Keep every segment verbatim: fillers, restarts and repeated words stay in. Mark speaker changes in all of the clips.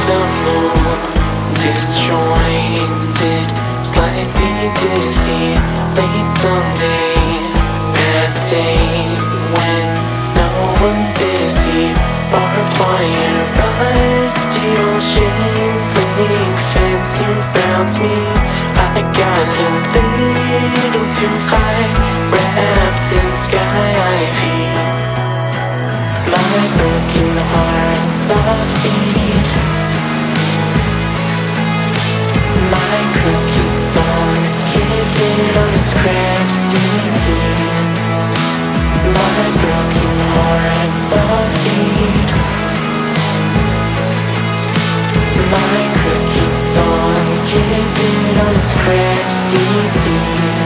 Speaker 1: the moon, disjointed, slightly dizzy, late Sunday, past eight when no one's busy, barbed wire, rusty old chain link fence surrounds me. I got a little too high, wrapped in sky ivy. My broken heart's offbeat, my crooked song skipping on this cracked C D. My broken heart's offbeat, my crooked song skipping on this cracked C D.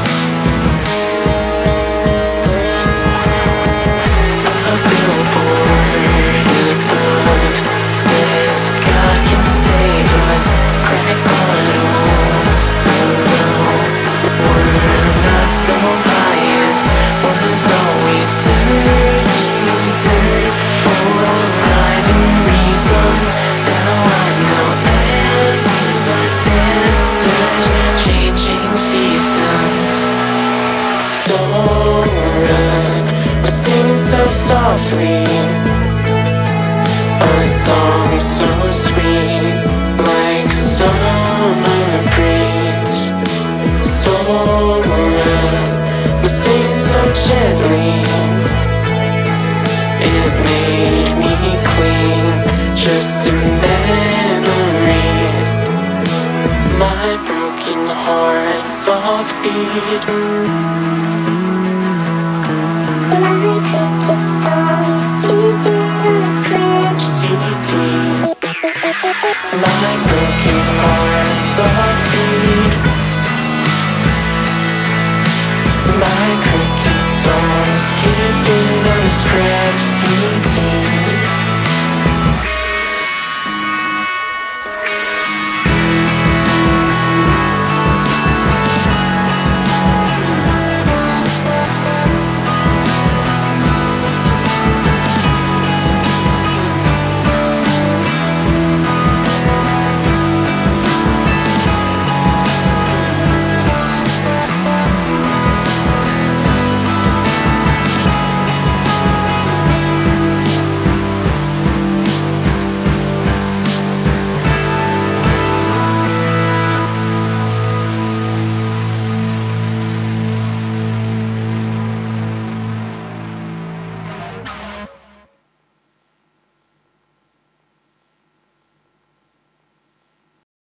Speaker 1: A billboard above says God can save us, crack bottles below. We're not so pious, was always searching dirt for a rhyme and reason. Now I know answers are dancers, changing seasons. Sora was singing so softly, a song so sweet, like summer breeze. Sora was singing so gently, it made me clean, just a memory. My broken heart's offbeat,
Speaker 2: my cricket song